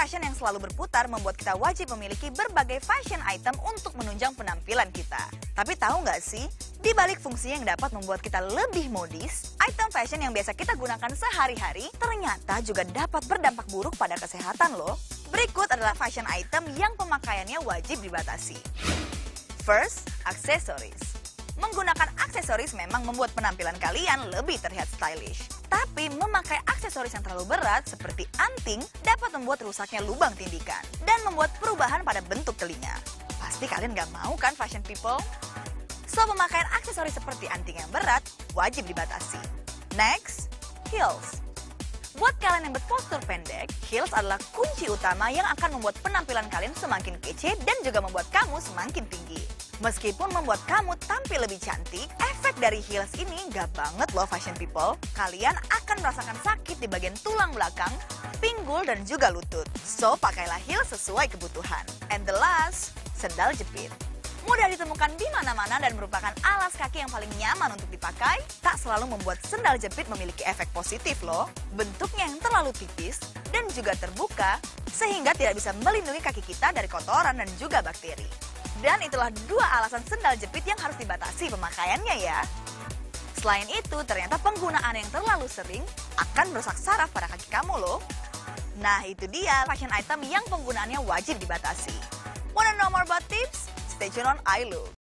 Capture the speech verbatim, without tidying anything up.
fashion yang selalu berputar membuat kita wajib memiliki berbagai fashion item untuk menunjang penampilan kita. Tapi tahu nggak sih, di balik fungsi yang dapat membuat kita lebih modis, item fashion yang biasa kita gunakan sehari-hari ternyata juga dapat berdampak buruk pada kesehatan loh. Berikut adalah fashion item yang pemakaiannya wajib dibatasi. First, aksesoris. Menggunakan aksesoris memang membuat penampilan kalian lebih terlihat stylish. Tapi memakai aksesoris yang terlalu berat seperti anting dapat membuat rusaknya lubang tindikan dan membuat perubahan pada bentuk telinga. Pasti kalian gak mau kan fashion people? So, pemakaian aksesoris seperti anting yang berat wajib dibatasi. Next, heels. Buat kalian yang berpostur pendek, heels adalah kunci utama yang akan membuat penampilan kalian semakin kece dan juga membuat kamu semakin tinggi. Meskipun membuat kamu tampil lebih cantik, efek dari heels ini gak banget loh fashion people. Kalian akan merasakan sakit di bagian tulang belakang, pinggul, dan juga lutut. So, pakailah heels sesuai kebutuhan. And the last, sendal jepit. Mudah ditemukan di mana-mana dan merupakan alas kaki yang paling nyaman untuk dipakai, tak selalu membuat sendal jepit memiliki efek positif loh. Bentuknya yang terlalu tipis dan juga terbuka, sehingga tidak bisa melindungi kaki kita dari kotoran dan juga bakteri. Dan itulah dua alasan sendal jepit yang harus dibatasi pemakaiannya ya. Selain itu, ternyata penggunaan yang terlalu sering akan merusak saraf pada kaki kamu loh. Nah, itu dia fashion item yang penggunaannya wajib dibatasi. Wanna know more about tips? Stay tuned on iLook.